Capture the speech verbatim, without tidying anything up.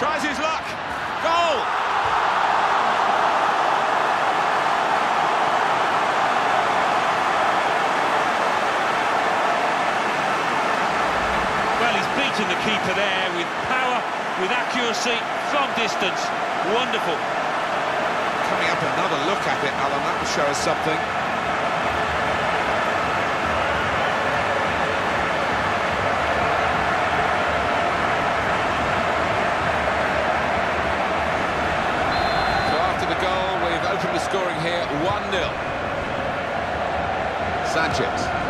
Tries his luck. Goal! Well, he's beaten the keeper there with power, with accuracy, from distance. Wonderful. Coming up, another look at it, Alan. That will show us something. So after the goal, we've opened the scoring here, one nil. Sanchez.